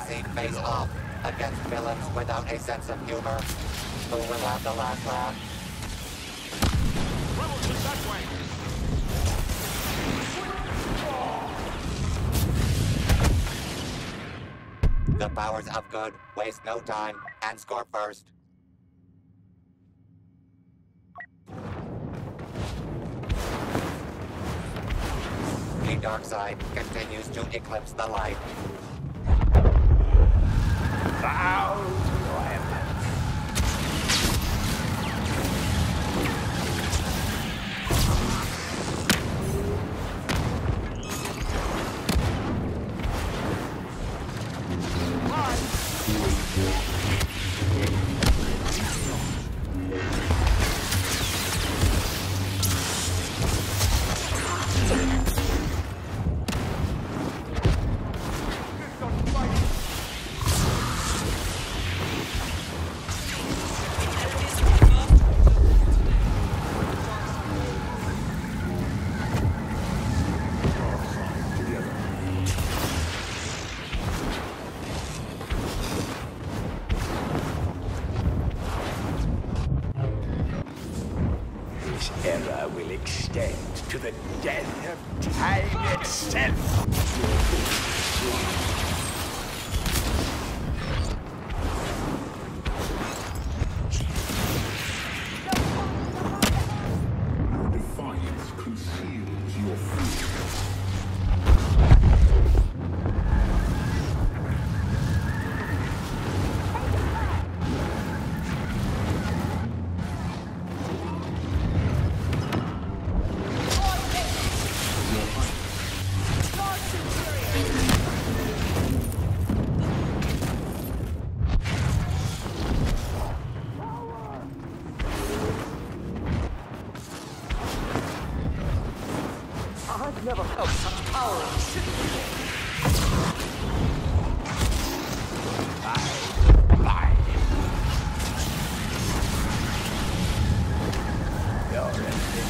scene face off against villains without a sense of humor. Who will have the last laugh? Rebels is that way! The powers of good waste no time and score first. The dark side continues to eclipse the light. Bow to your empire. Era will extend to the death of time itself. Your defiance conceals your fear. I've never felt such power in the city before. Bye. You're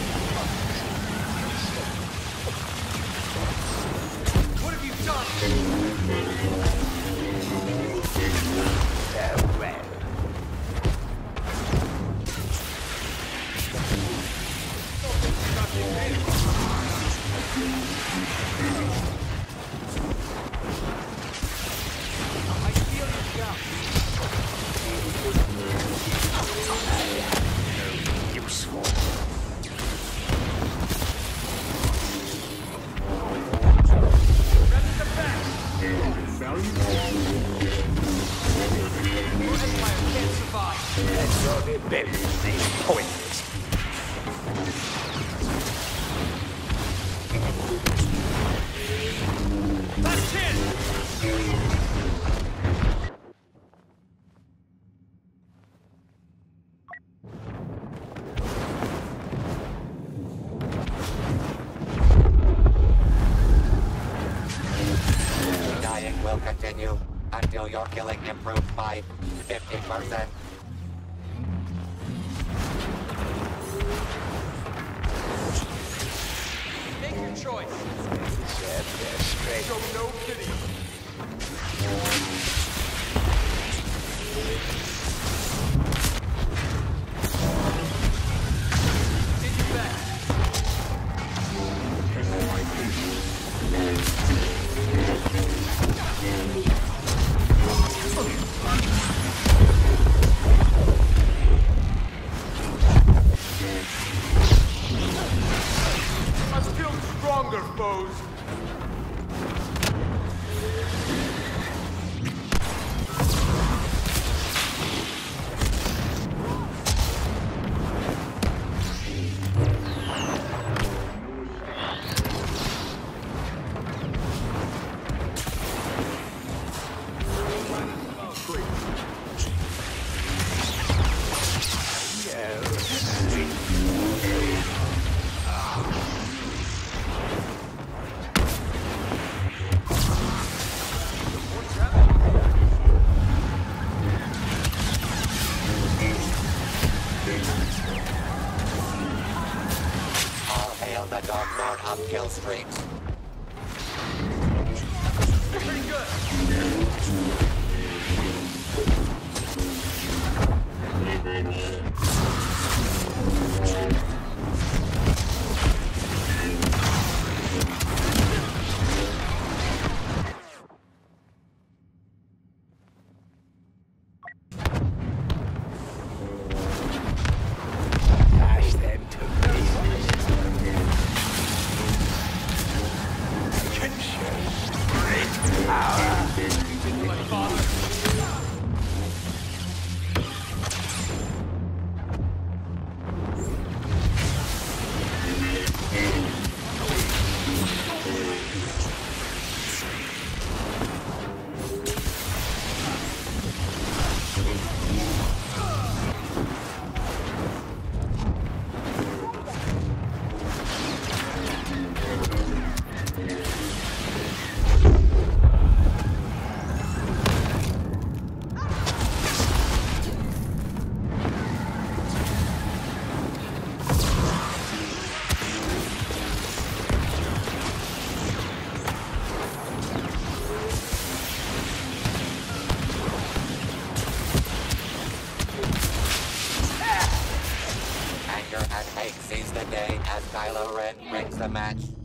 What have you done? farewell. I feel you down. Useful. Ready to back. Your empire can't survive. And your rebellion is pointless. That's it! Dying will continue until your killing improved by 50%. Make your choice. Set their straight. Show no pity. Continue back. I've killed stronger foes. All hail the Dark Lord of Kill Streaks. Pretty good. Kylo Ren wins the match.